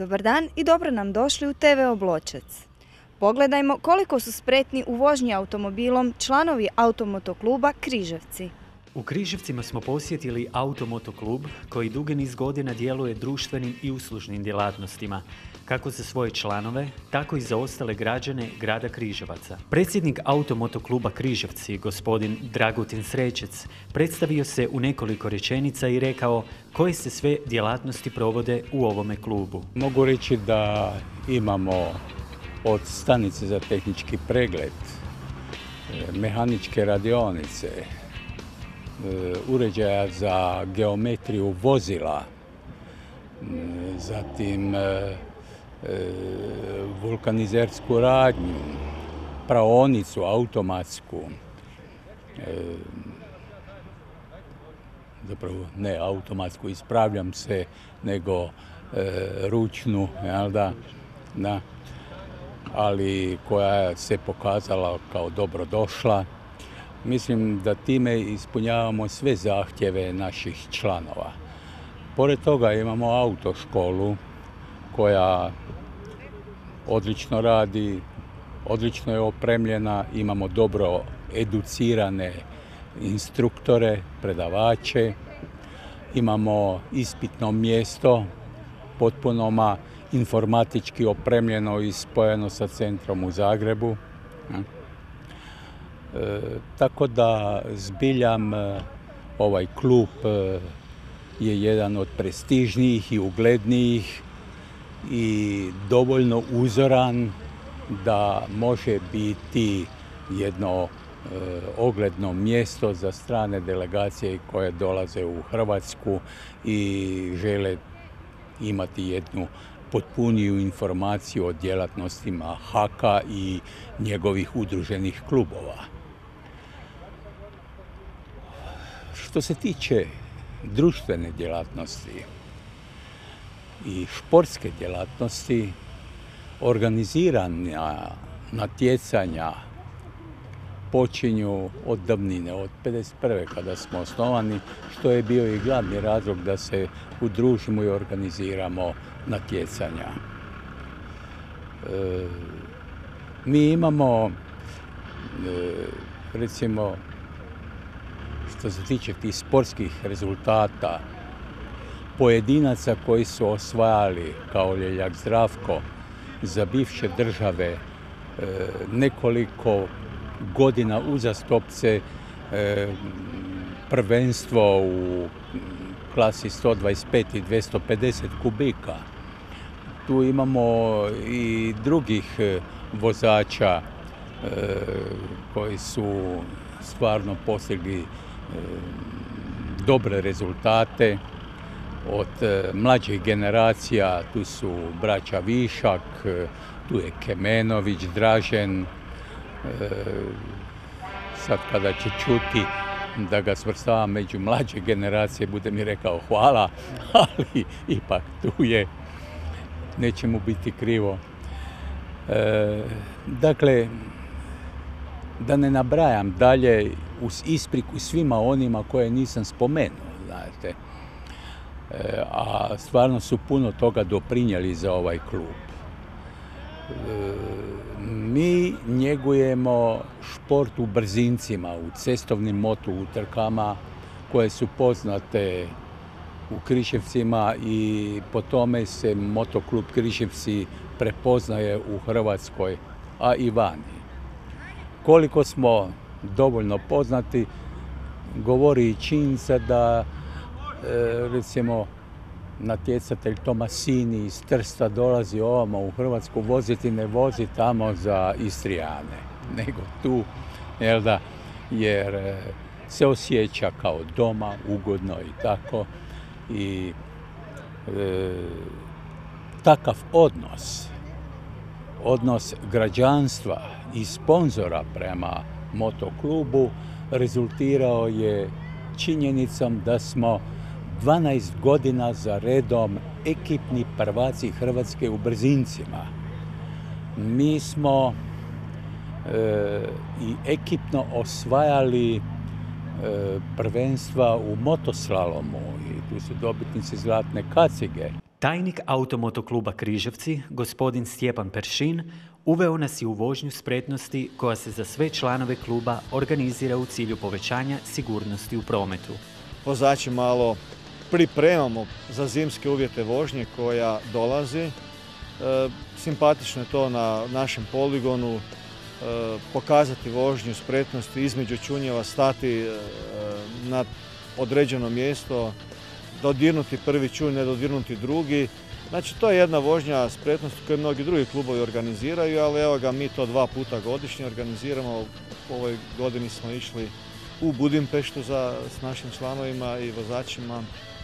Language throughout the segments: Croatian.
Dobar dan i dobro nam došli u TV Obločec. Pogledajmo koliko su spretni u vožnji automobilom članovi Automotokluba Križevci. U Križevcima smo posjetili Automotoklub koji dugi niz godina djeluje društvenim i uslužnim djelatnostima, kako za svoje članove, tako i za ostale građane grada Križevaca. Predsjednik Automotokluba Križevci, gospodin Dragutin Srećec, predstavio se u nekoliko rečenica i rekao koje se sve djelatnosti provode u ovome klubu. Mogu reći da imamo od stanice za tehnički pregled, mehaničke radionice, uređaja za geometriju vozila, zatim vulkanizersku radnju, praonicu automatsku, zapravo ne automatsku, ispravljam se, nego ručnu, jel da, ali koja se pokazala kao dobro došla. Mislim da time ispunjavamo sve zahtjeve naših članova. Pored toga imamo autoškolu koja odlično radi, odlično je opremljena, imamo dobro educirane instruktore, predavače, imamo ispitno mjesto, potpuno informatički opremljeno i spojeno sa centrom u Zagrebu. Tako da zbiljam ovaj klub je jedan od prestižnijih i uglednijih i dovoljno uzoran da može biti jedno ogledno mjesto za strane delegacije koje dolaze u Hrvatsku i žele imati jednu potpuniju informaciju o djelatnostima HAK-a i njegovih udruženih klubova. Što se tiče društvene djelatnosti i športske djelatnosti, organizirana natjecanja počinju od davnine, od 1951. kada smo osnovani, što je bio i glavni razlog da se udružimo i organiziramo natjecanja. Mi imamo, recimo, što se tiče tih sportskih rezultata, pojedinaca koji su osvajali, kao Ljeljak Zdravko, za bivše države nekoliko godina uzastopce prvenstvo u klasi 125 i 250 kubika. Tu imamo i drugih vozača koji su stvarno postigli dobre rezultate. Od mlađih generacija tu su braća Višak, tu je Kemenović, Dražen. Sad kada će čuti da ga svrstavam među mlađe generacije, bude mi rekao hvala, ali ipak tu je, neće mu biti krivo. Dakle, da ne nabrajam dalje, uz ispriku svima onima koje nisam spomenuo, znate. A stvarno su puno toga doprinijeli za ovaj klub. Mi njegujemo šport u brzincima, u cestovnim moto utrkama koje su poznate u Križevcima i po tome se Motoklub Križevci prepoznaje u Hrvatskoj, a i vani. Koliko smo dovoljno poznati, govori i činjenica da, recimo, natjecatelj Tomasini iz Trsta dolazi ovamo u Hrvatsku voziti, ne vozi tamo za Istrijane, nego tu, jer se osjeća kao doma, ugodno i tako. I takav odnos građanstva i sponzora prema motoklubu rezultirao je činjenicom da smo 12 godina za redom ekipni prvaci Hrvatske u brzincima. Mi smo i ekipno osvajali prvenstva u motoslalomu i tu su dobitnici zlatne kacige. Tajnik Automotokluba Križevci, gospodin Stjepan Peršin, uveo nas je u vožnju spretnosti koja se za sve članove kluba organizira u cilju povećanja sigurnosti u prometu. Vozači malo pripremamo za zimske uvjete vožnje koja dolazi. Simpatično je to na našem poligonu, pokazati vožnju spretnosti između čunjeva, stati na određeno mjesto, dodirnuti prvi čunj, ne dodirnuti drugi. Znači, to je jedna vožnja spretnosti koju mnogi drugi klubovi organiziraju, ali evo ga, mi to 2 puta godišnje organiziramo. U ovoj godini smo išli u Budimpeštu s našim članovima i vozačima.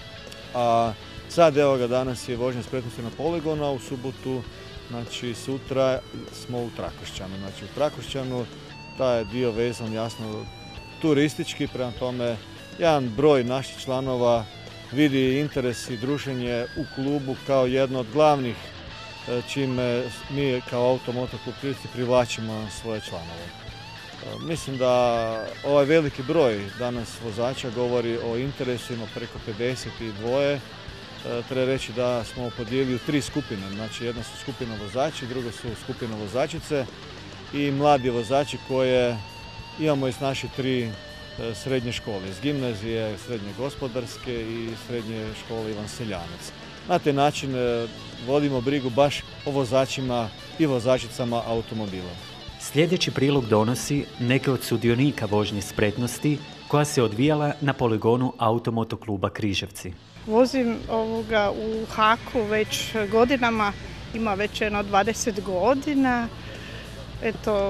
A sad, evo ga, danas je vožnja spretnosti na poligonu, a u subotu, znači sutra smo u Trakošćanu. Znači, u Trakošćanu taj je dio vezan jasno turistički, prema tome jedan broj naših članova vidi interes i druženje u klubu kao jedno od glavnih čime mi kao Automotoklub Križevci privlačimo svoje članove. Mislim da ovaj veliki broj danas vozača govori o interesima preko 52. Treba reći da smo podijelili u 3 skupine. Znači, jedna su skupina vozači, druga su skupina vozačice i mladi vozači koje imamo iz naše 3 srednje škole, iz gimnazije, srednje gospodarske i srednje škole Ivan Seljanac. Na taj način vodimo brigu baš o vozačima i vozačicama automobila. Sljedeći prilog donosi neke od sudionika vožnje spretnosti koja se odvijala na poligonu Automotokluba Križevci. Vozim u Haku već godinama, ima već jedno 20 godina. Eto,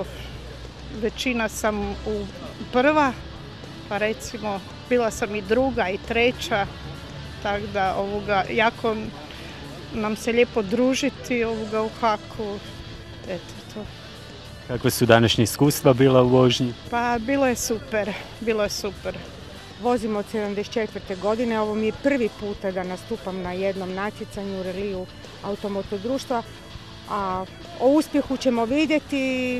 većina sam u prva, pa recimo bila sam i druga i treća, tako da jako nam se lijepo družiti u Haku. Eto to. Kakve su današnje iskustva bila u vožnji? Pa bilo je super. Vozim od 74. godine, ovo mi je prvi puta da nastupam na jednom natjecanju u reliju Automoto društva, a o uspjehu ćemo vidjeti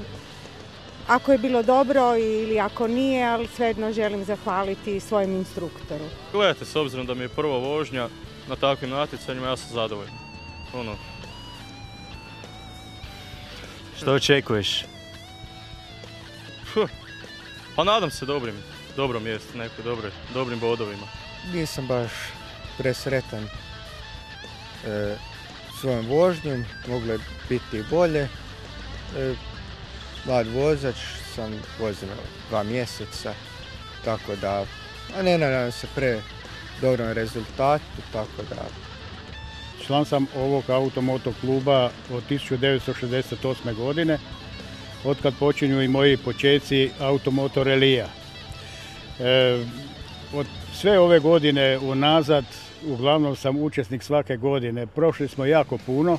ako je bilo dobro ili ako nije, ali svejedno želim zahvaliti svojem instruktoru. Gledajte, s obzirom da mi je prva vožnja na takvim natjecanjima, ja sam zadovoljan. Što očekuješ? Pa nadam se dobro mjesto, dobrim bodovima. Nisam baš presretan svojom vožnjom, moglo je biti i bolje. Mlad vozač sam, vozim 2 mjeseca, tako da ne nadam se dobrom rezultatu, tako da... Član sam ovog automotokluba od 1968. godine, otkad počinju i moji početci automoto relija. Od sve ove godine unazad, uglavnom sam učesnik svake godine. Prošli smo jako puno.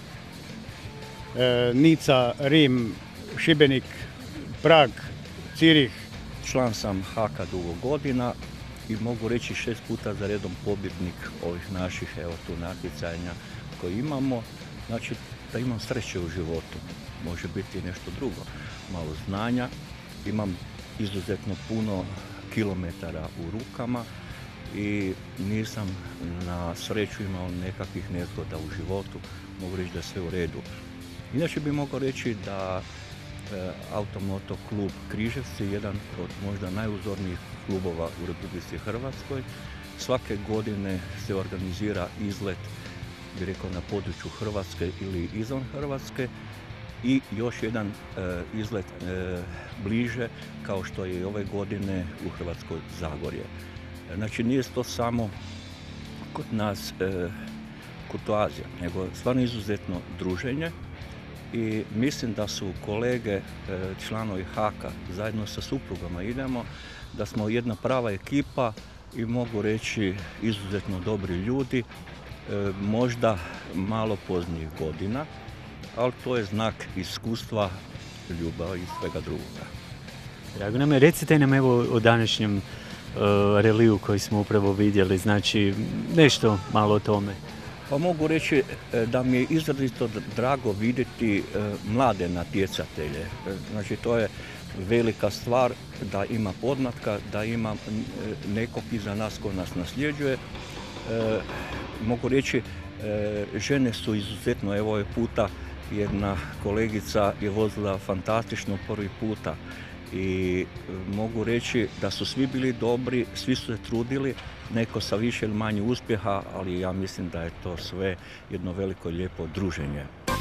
Nica, Rim, Šibenik, Prag, Cirih. Član sam Haka dugo godina i mogu reći 6 puta za redom pobjednik ovih naših tu natjecanja koje imamo. Znači da imam sreće u životu, može biti nešto drugo. Malo znanja, imam izuzetno puno kilometara u rukama i nisam na sreću imao nekakvih nezgoda u životu, mogu reći da je sve u redu. Inače bih mogao reći da Automoto klub Križevci je jedan od možda najuzornijih klubova u Republici Hrvatskoj. Svake godine se organizira izlet, bih rekao, na području Hrvatske ili izvan Hrvatske i još jedan izlet bliže, kao što je i ove godine u Hrvatskoj Zagorje. Znači, nije to samo kod nas kurtoazija, nego stvarno izuzetno druženje i mislim da su kolege, članovi Haka, zajedno sa suprugama idemo, da smo jedna prava ekipa i mogu reći izuzetno dobri ljudi, možda malo poznijih godina, ali to je znak iskustva, ljubavi i svega drugoga. Drago nam je, recite nam evo o današnjem reliju koji smo upravo vidjeli, znači nešto malo o tome. Pa mogu reći da mi je izrazito drago vidjeti mlade natjecatelje. Znači, to je velika stvar da ima podmlatka, da ima nekog iza nas ko nas nasljeđuje. Mogu reći Žene su izuzetno, evo ovaj puta jedna kolegica je vozila fantastično prvi puta i mogu reći da su svi bili dobri, svi su se trudili, neko sa više ili manje uspjeha, ali ja mislim da je to sve jedno veliko lijepo druženje.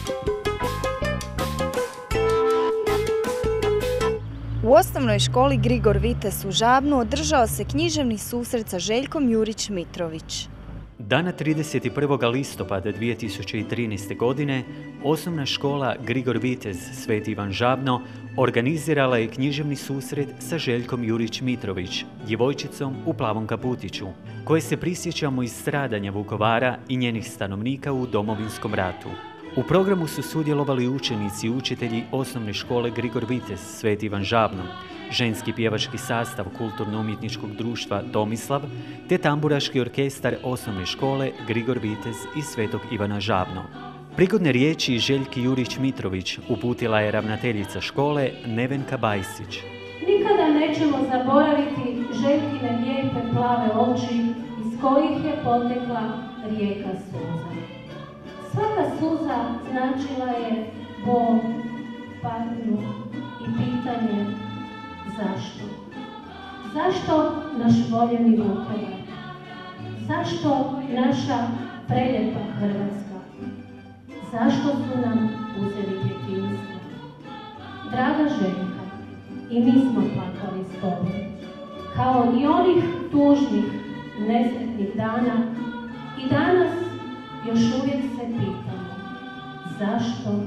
U osnovnoj školi Grigor Vitez u Žabnu održao se književni susret sa Željkom Jurić-Mitrović. Dana 31. listopada 2013. godine osnovna škola Grigor Vitez Sveti Ivan Žabno organizirala je književni susret sa Željkom Jurić-Mitrović, djevojčicom u plavom kaputiću, koje se prisjećamo iz stradanja Vukovara i njenih stanovnika u Domovinskom ratu. U programu su sudjelovali učenici i učitelji osnovne škole Grigor Vitez Sveti Ivan Žabno, ženski pjevački sastav Kulturno-umjetničkog društva Tomislav te tamburaški orkestar osnovne škole Grigor Vitez iz Svetog Ivana Žabno. Prigodne riječi Željki Jurić-Mitrović uputila je ravnateljica škole Nevenka Bajsić. Nikada nećemo zaboraviti Željkine lijepe plave oči iz kojih je potekla rijeka suza. Svaka suza značila je bol, patnju i pitanje zašto? Zašto naš voljeni Vukovar? Zašto naša preljepa Hrvatska? Zašto su nam uzeli djetinjstvo? Draga Željka, i mi smo plakali s tobom. Kao i onih tužnih, nesretnih dana, i danas još uvijek se pitamo zašto?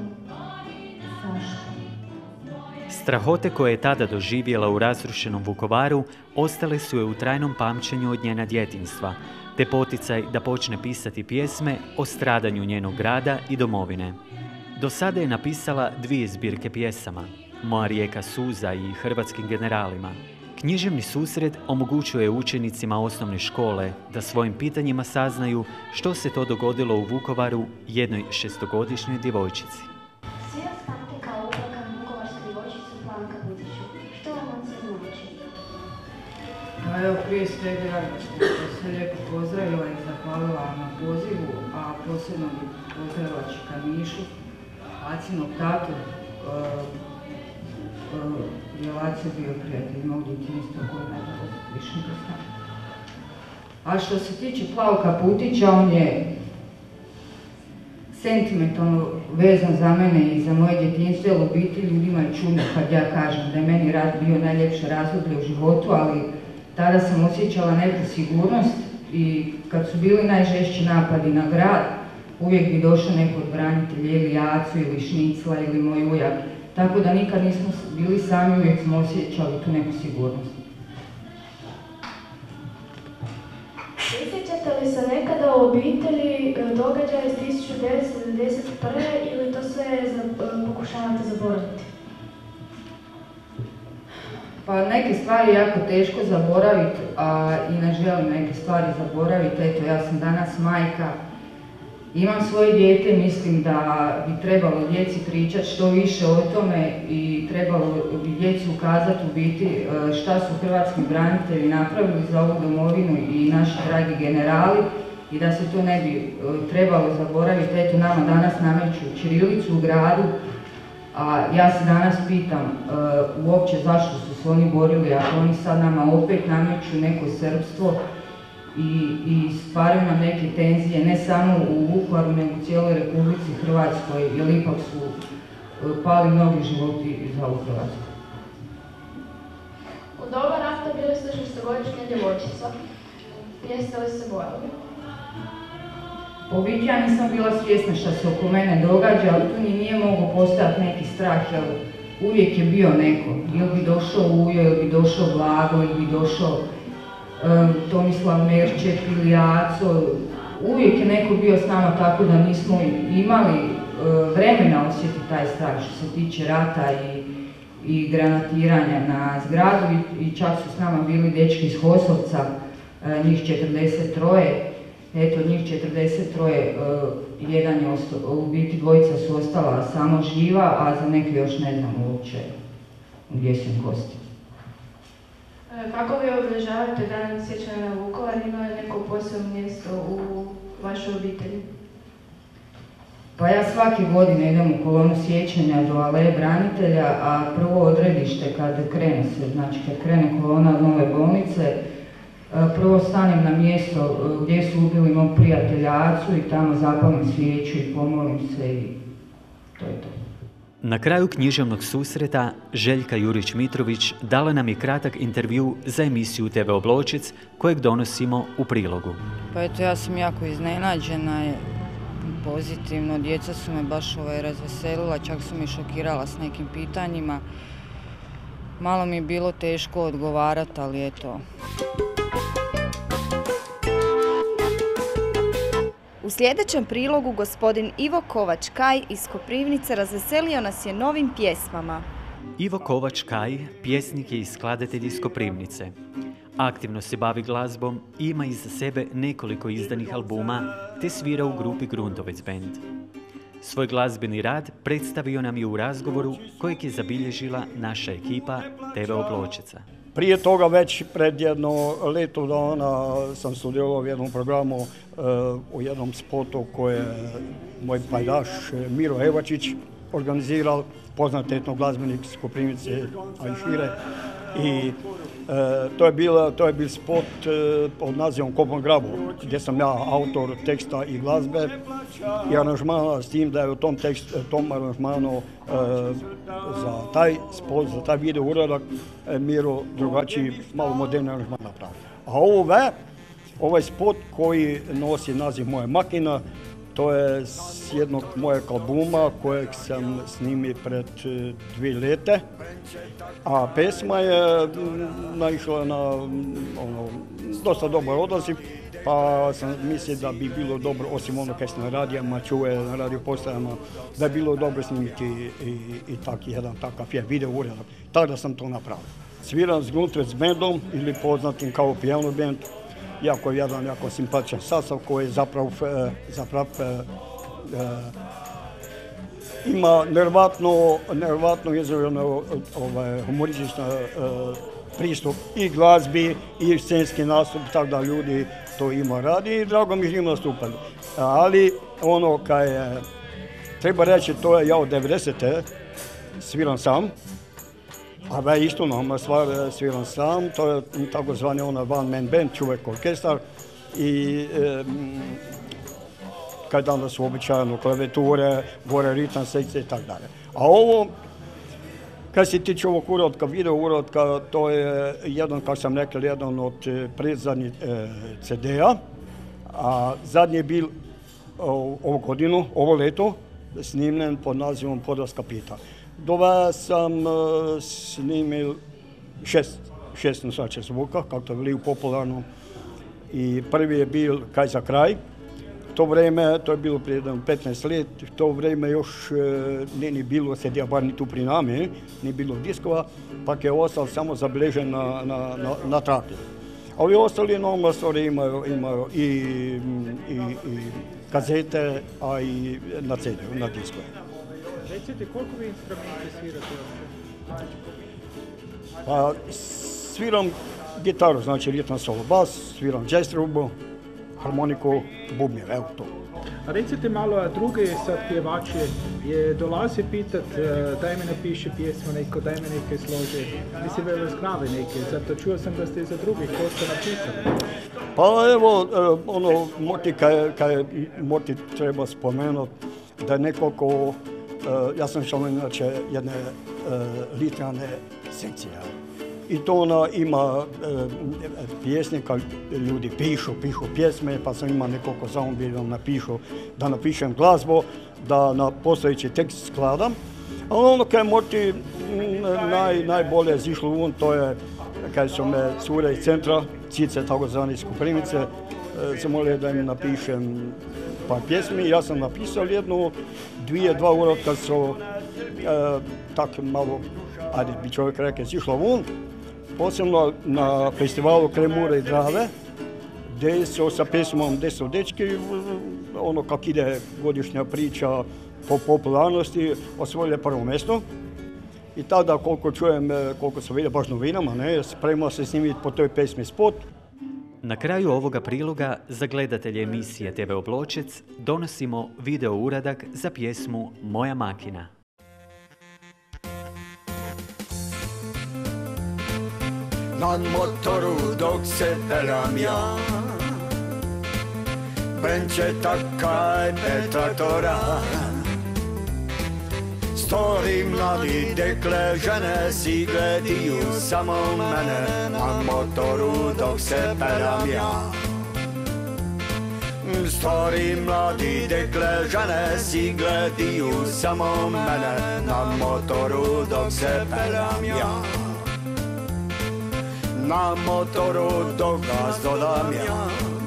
Strahote koje je tada doživjela u razrušenom Vukovaru ostale su je u trajnom pamćenju od njena djetinjstva, te poticaj da počne pisati pjesme o stradanju njenog grada i domovine. Do sada je napisala 2 zbirke pjesama, Moja rijeka suza i Hrvatskim generalima. Književni susret omogućuje učenicima osnovne škole da svojim pitanjima saznaju što se to dogodilo u Vukovaru jednoj 6-godišnjoj djevojčici. Svi vas pamte kao uplakanu vukovarsku djevojčicu u plavom kaputiću. Što vam on se znači? Pa evo, prije svega ja bih se lijepo pozdravila i zahvalila na pozivu, a posebno bih pozdravila Čikanišu, Acinog tatu, jer Aci je bio prijatelj mog djetinjstva koji nažalost više ne zna. A što se tiče plavog kaputića, on je sentimentalno vezan za mene i za moje djetinjstvo, jer u biti ljudima je čudno kad ja kažem da je meni rat bio najljepše razdoblje u životu, ali tada sam osjećala neku sigurnost i kad su bili najžešći napadi na grad, uvijek bi došao neko od branitelja ili Acu ili Šnicla ili moj ujak. Tako da nikad nismo bili sami, uvijek smo osjećali tu neku sigurnost. Sjećate li se nekada u obitelji događaja iz 1991. ili to sve pokušavate zaboraviti? Pa neke stvari je jako teško zaboraviti, a i ne želim neke stvari zaboraviti. Eto, ja sam danas majka, imam svoje dijete, mislim da bi trebalo djeci pričati što više o tome i trebalo bi djeci ukazati u biti šta su hrvatski branitelji napravili za ovu domovinu i naši dragi generali i da se to ne bi trebalo zaboraviti. Eto, nama danas nameću ćirilicu u gradu, a ja se danas pitam uopće zašto su se oni borili, ako oni sad nama opet nameću neko srpstvo i stvaraju nam neke tenzije, ne samo u Vukovaru, nego u cijeloj Republici Hrvatskoj, jer ipak su pali mnogi životi za ovu Hrvatsku. U doba rata bili ste 6-godišnja djevojčica. Jeste li se bojali? Po biti ja nisam bila svjesna što se oko mene događa, ali tu ni nije mogao postojati neki strah, jer uvijek je bio neko. Ili bi došao Ujo, ili bi došao Blago, ili bi došao Tomislav Merčep ili Aco. Uvijek je neko bio s nama, tako da nismo imali vremena osjetiti taj strah što se tiče rata i granatiranja na zgradu i čak su s nama bili dečki iz Hosovca, njih 43. Eto, njih 43, jedan je ostao, u biti dvojica su ostala samo živa, a za neke još ne znam uopće gdje su im kosti. Kako vi obilježavate dan sjećanja na Vukovar, ima li neko posebno mjesto u vašoj obitelji? Pa ja svake godine idem u kolonu sjećanja do Aleje branitelja, a prvo odredište kad krene se, znači kad krene kolona od Nove bolnice, prvo stanem na mjesto gdje su ubili mog prijatelja Acu i tamo zapalim svijeću i pomolim se i to je to. Na kraju književnog susreta Željka Jurić-Mitrović dala nam je kratak intervju za emisiju TV Obločec kojeg donosimo u prilogu. Pa eto, ja sam jako iznenađena, pozitivno, djeca su me baš razveselila, čak su me šokirala s nekim pitanjima. Malo mi je bilo teško odgovarati, ali eto. U sljedećem prilogu gospodin Ivo Kovač-Kaj iz Koprivnice razveselio nas je novim pjesmama. Ivo Kovač-Kaj pjesnik je i skladatelj iz Koprivnice. Aktivno se bavi glazbom i ima iza sebe nekoliko izdanih albuma te svira u grupi Gruntovec Band. Svoj glazbeni rad predstavio nam je u razgovoru kojeg je zabilježila naša ekipa TV Obločeca. Prije toga već pred jedno leto dana sam sudjelovao u jednom programu, u jednom spotu koje je moj pajdaš Miro Evačić organizirao, poznat etnoglazbenik iz Koprivnice, a i šire. I to je bil spot pod nazivom Kopom Grabu, gdje sam ja autor teksta i glazbe i aranžmana, s tim da je u tom aranžmanu za taj spot, za taj video uradak Miro drugačiji, malo moderni aranžman napravio. A ovaj spot koji nosi naziv Moja makina, to je s jednog mojeg albuma kojeg sam snimio pred 2 leta, a pesma je naišla na dosta dobar odaziv, pa sam mislio da bi bilo dobro, osim ono kaj se na radijama čuje, na radio postajama, da je bilo dobro snimiti i jedan takav video uradak. Tako da sam to napravio. Sviram s Gruntovec Bandom ili poznatim kao piano band. Jako simpatičan sastav koji zapravo ima nevjerojatno izraženo humorističan pristup i glazbi i scenski nastup, tako da ljudi to ima radi i drago mi želim nastupati. Ali ono kaj je, treba reći, to je ja od 90. sviram sam. A da je isto nama stvar sviram sam, to je takozvani one one man band, čovjek orkestar i kaj danas su običajno klavijature, gore ritam sekcije i tako dalje. A ovo, kaj se tiče ovog uradka, video uradka, to je jedan, kao sam rekao, jedan od predzadnjih CD-a, a zadnji je bil ovu godinu, ovo leto, snimljen pod nazivom Podravska pita. Dova sam snimil 6 nosača zvuka, kako to veli popularno. I prvi je bil Kaj za kraj. To vreme, to je bilo prije 15 let, to vreme još ni bilo CD-a, bar ni tu pri nami, ni bilo diskova, pa je ostal samo zabeležen na traki. Ovi ostali nomlastori imaju i kazete, a i na CD-u, na diskove. Recite, koliko vi instrumenti svirate uopće? Pa sviram gitaru, znači ritam solo bas, sviram jazz trubu, harmoniku, bubnje, evo to. A recite malo, druge sad pjevači dolaze pitat daj mi napiši pjesmu neko, daj mi neke slože. Mislim da vas grave neke, zato čuo sam da ste za drugih, ko ste napisali? Pa evo, kaj Moti treba spomenuti, da je nekoliko, ja sam član inače jedne literarne sekcije. I to ona ima pjesnika, ljudi pišu pjesme, pa sam ima nekoliko zamolbi da napišem glazbu, da na postojeći tekst skladam. A ono kaj Moti najbolje zišlo un, to je kaj su me cure iz centra, cice takozvani iz Koprivnice, zamolili da im napišem par pjesmi. Ja sam napisao jednu, dva uradka su tako malo, ajde bi čovjek rekao, zišlo un. Posebno na festivalu Kremure i Drave, gdje su sa pesmom Gdje su dečki, ono kak ide godišnja priča po popularnosti, osvojili prvo mjesto. I tada, koliko čujem, koliko sam vidio baš novinama, spremao se snimiti po toj pesmi spot. Na kraju ovoga priloga za gledatelje emisije TV Obločec donosimo video uradak za pjesmu Moja makina. Na motoru dok se peljam ja, brenče takaj pet traktora. Stori mladi dekle žene si glediju samo mene, na motoru dok se peljam ja. Stori mladi dekle žene si glediju samo mene, na motoru dok se peljam ja. Na motoru dok gas dodam ja,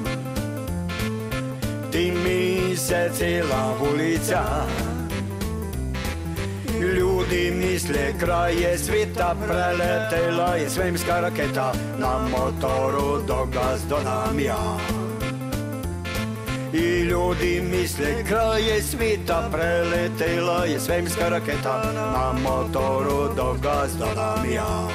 ti mi se cijela ulica. Ljudi misle kraj je svita, preletela je svemirska raketa, na motoru dok gas dodam ja. I ljudi misle kraj je svita, preletela je svemirska raketa, na motoru dok gas dodam ja.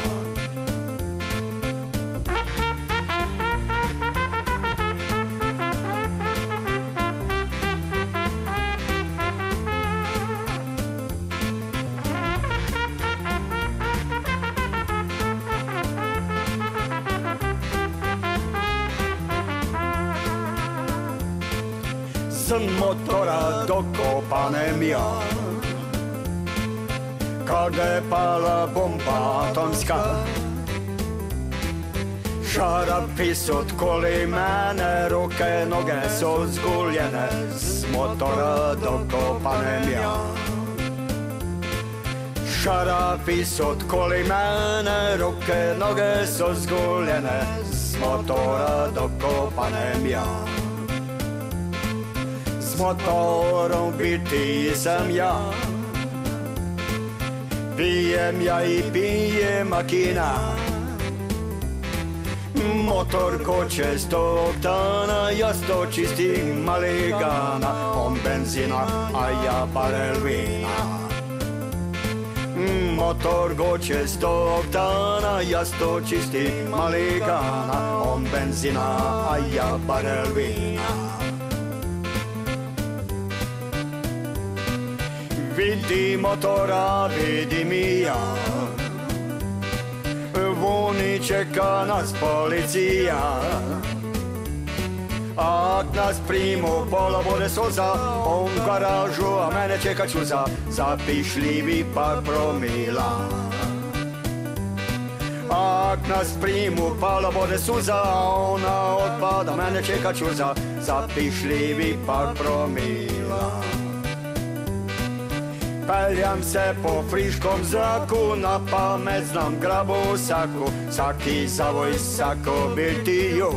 Z motora dokopanem ja, kada je pala bomba atomska. Šarapi su otkoli mene, ruke, noge su zguljene, z motora dokopanem ja. Šarapi su otkoli mene, ruke, noge su zguljene, z motora dokopanem ja. S motorom biti sam ja, pijem ja i pije makina. Motor koče 100 oktana, ja 100 čistim maligana. On benzina, a ja barel vina. Motor koče 100 oktana, ja 100 čistim maligana. On benzina, a ja barel vina. Vidi motora, vidim i ja, vuni čeka nas policija. Ak nas primu, pola vode suza, on u garažu, a mene čeka čuza, zapišljivi par promila. Ak nas primu, pola vode suza, ona otpada, mene čeka čuza, zapišljivi par promila. Peljam se po friškom zraku, na pamet znam grabu saku, saki zavoj sako bitiju.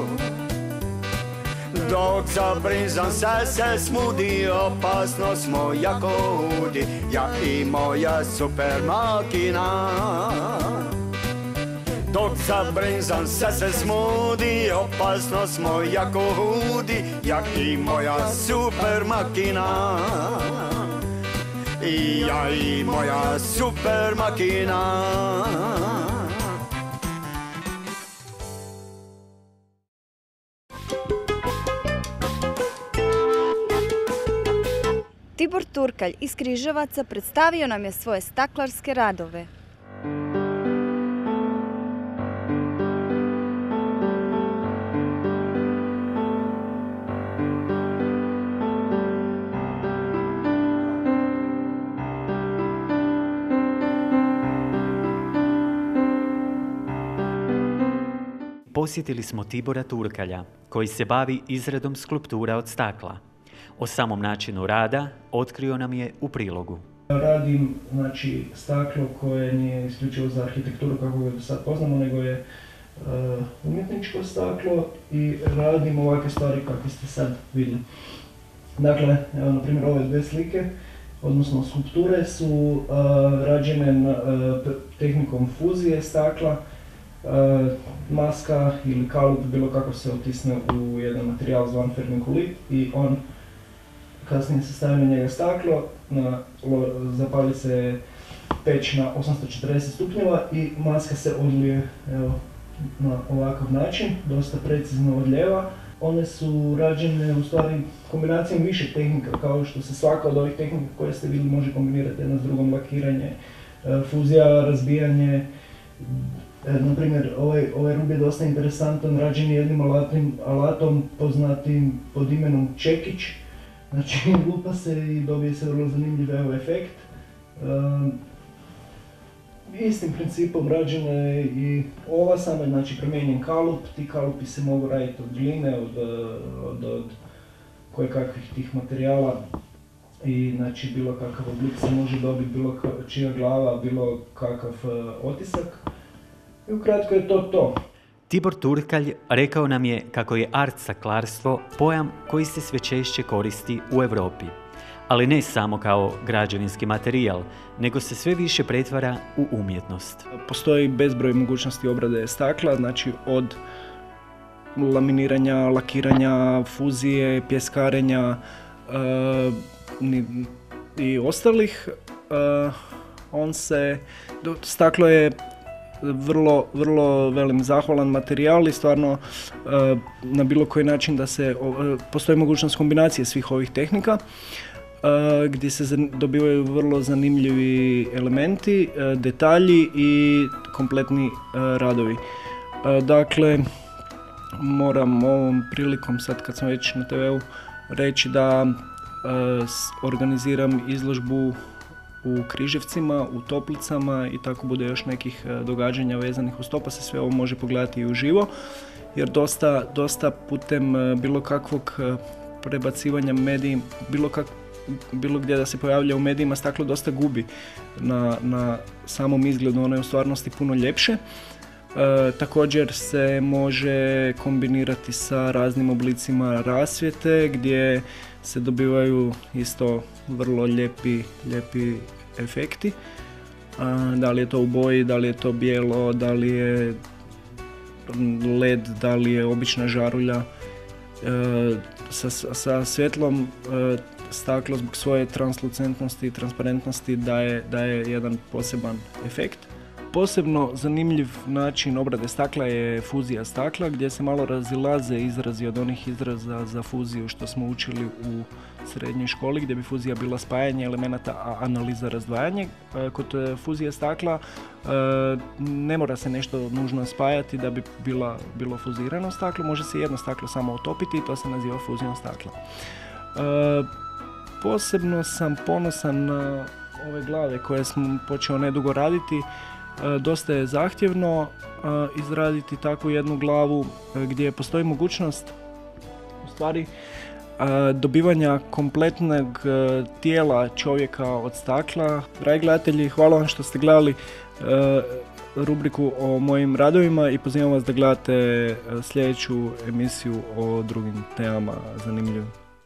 Dok zabrinzam se smudi, opasno smo jako hudi, ja i moja super makina. Dok zabrinzam se smudi, opasno smo jako hudi, ja i moja super makina. I ja i moja super makina. Tibor Turkalj iz Križevaca predstavio nam je svoje staklarske radove. Posjetili smo Tibora Turkalja, koji se bavi izradom skulptura od stakla. O samom načinu rada otkrio nam je u prilogu. Radim staklo koje nije isključivo za arhitekturu kako ga sad poznamo, nego je umjetničko staklo i radim ovakve stvari kakve ste sad vidjeli. Dakle, evo, na primjer, ove dve slike, odnosno skulpture, su rađene tehnikom fuzije stakla. Maska ili kalup, bilo kako se otisne u jedan materijal zvan fermikulit i on kasnije se stavi na njega staklo, zapali se peć na 840 stupnjeva i maska se odlije na ovakav način, dosta precizno od lijeva. One su rađene u stvari kombinacijom više tehnika, kao što se svaka od ovih tehnika koje ste vidjeli može kombinirati jedna s drugom, lakiranje, fuzija, razbijanje. Na primjer, ovaj rub je dosta interesantan, rađen je jednim alatom poznatim pod imenom čekić. Znači, lupa se i dobije se vrlo zanimljiv efekt. Istim principom rađena je i ova, samo znači promijenjen kalup. Ti kalupi se mogu raditi od gline, od kojekakvih tih materijala. I znači bilo kakav oblik se može dobiti, bilo čija glava, bilo kakav otisak. I ukratko je to. Tibor Turkalj rekao nam je kako je art staklarstvo pojam koji se sve češće koristi u Europi. Ali ne samo kao građevinski materijal, nego se sve više pretvara u umjetnost. Postoji bezbroj mogućnosti obrade stakla, znači od laminiranja, lakiranja, fuzije, pjeskarenja i ostalih. Staklo je vrlo velim zahvalan materijal i stvarno na bilo koji način postoji mogućnost kombinacije svih ovih tehnika gdje se dobivaju vrlo zanimljivi elementi, detalji i kompletni radovi. Dakle, moram ovom prilikom, sad kad sam već na TV-u, reći da organiziram izložbu u Križevcima, u Toplicama i tako bude još nekih događanja vezanih uz to, pa se sve ovo može pogledati i uživo, jer dosta putem bilo kakvog prebacivanja medijima, bilo gdje da se pojavlja u medijima, staklo dosta gubi na samom izgledu, ono je u stvarnosti puno ljepše. Također se može kombinirati sa raznim oblicima rasvjete gdje se dobivaju isto vrlo lijepi efekti. Da li je to u boji, da li je to bijelo, da li je led, da li je obična žarulja. Sa svjetlom staklo zbog svoje translucentnosti i transparentnosti daje jedan poseban efekt. Posebno zanimljiv način obrade stakla je fuzija stakla, gdje se malo razilaze izrazi od onih izraza za fuziju što smo učili u srednjoj školi, gdje bi fuzija bila spajanje elemenata, a analiza razdvajanje. Kod fuzije stakla ne mora se nešto nužno spajati da bi bilo fuzirano staklo, može se jedno staklo samo otopiti i to se naziva fuzijom stakla. Posebno sam ponosan na ove glave koje sam počeo nedugo raditi. Dosta je zahtjevno izraditi takvu jednu glavu gdje postoji mogućnost u stvari dobivanja kompletnog tijela čovjeka od stakla. Dragi gledatelji, hvala vam što ste gledali rubriku o mojim radovima i pozivam vas da gledate sljedeću emisiju o drugim temama zanimljivim.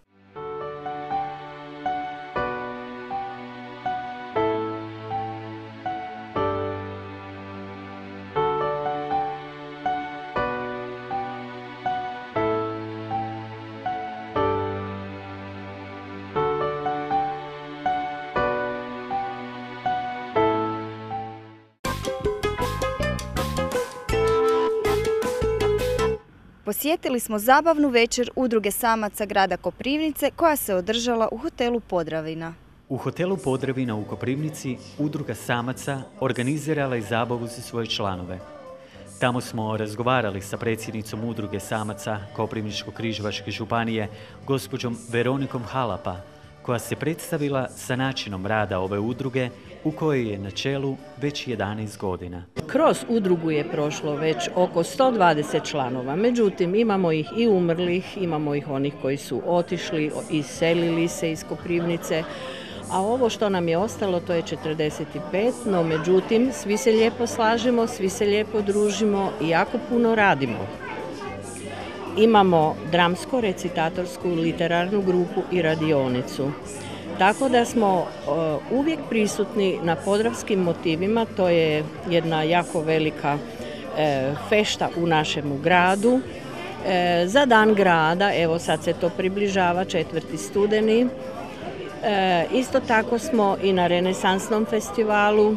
Posjetili smo zabavnu večer Udruge samaca grada Koprivnice koja se održala u hotelu Podravina. U hotelu Podravina u Koprivnici Udruga samaca organizirala je zabavu za svoje članove. Tamo smo razgovarali sa predsjednicom Udruge samaca Koprivničko-križevačke županije, gospođom Veronikom Halapa, koja se predstavila sa načinom rada ove udruge u kojoj je na čelu već 11 godina. Kroz udrugu je prošlo već oko 120 članova, međutim imamo ih i umrlih, imamo ih onih koji su otišli, iselili se iz Koprivnice, a ovo što nam je ostalo to je 45, no međutim svi se lijepo slažemo, svi se lijepo družimo i jako puno radimo. Imamo dramsko, recitatorsku, literarnu grupu i radionicu. Tako da smo uvijek prisutni na podravskim motivima, to je jedna jako velika fešta u našemu gradu. Za dan grada, evo sad se to približava, 4. studeni. Isto tako smo i na renesansnom festivalu,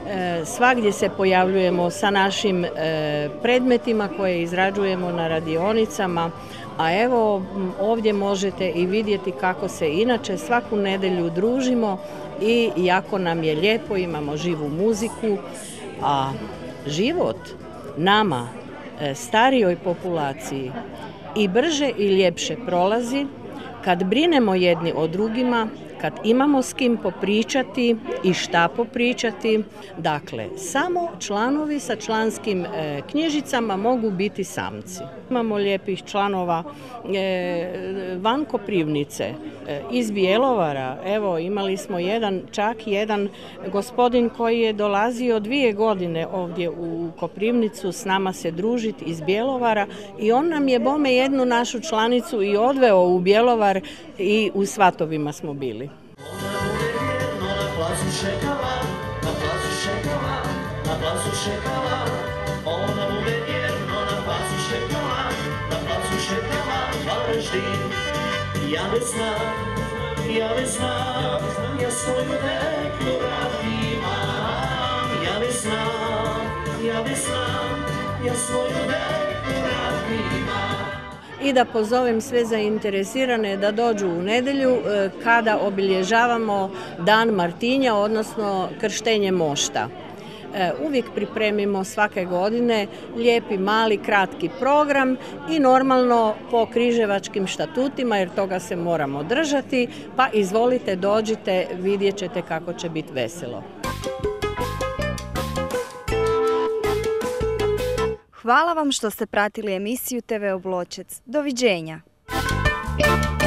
Svagdje se pojavljujemo sa našim predmetima koje izrađujemo na radionicama, a evo ovdje možete i vidjeti kako se inače svaku nedjelju družimo i jako nam je lijepo, imamo živu muziku, a život nama, starijoj populaciji, i brže i ljepše prolazi kad brinemo jedni o drugima, kad imamo s kim popričati i šta popričati. Dakle, samo članovi sa članskim knjižicama mogu biti samci. Imamo lijepih članova van Koprivnice, iz Bjelovara. Evo, imali smo čak jedan gospodin koji je dolazio 2 godine ovdje u Koprivnicu s nama se družiti iz Bjelovara i on nam je bome jednu našu članicu i odveo u Bjelovar i u Svatovima smo bili. Ja ne znam, ja svoju deklu rad imam. Ja ne znam, ja svoju deklu rad imam. I da pozovem sve zainteresirane da dođu u nedjelju kada obilježavamo Dan Martinja, odnosno krštenje mošta. Uvijek pripremimo svake godine lijepi, mali, kratki program i normalno po križevačkim štatutima, jer toga se moramo držati, pa izvolite, dođite, vidjet ćete kako će biti veselo. Hvala vam što ste pratili emisiju TV Obločec. Doviđenja!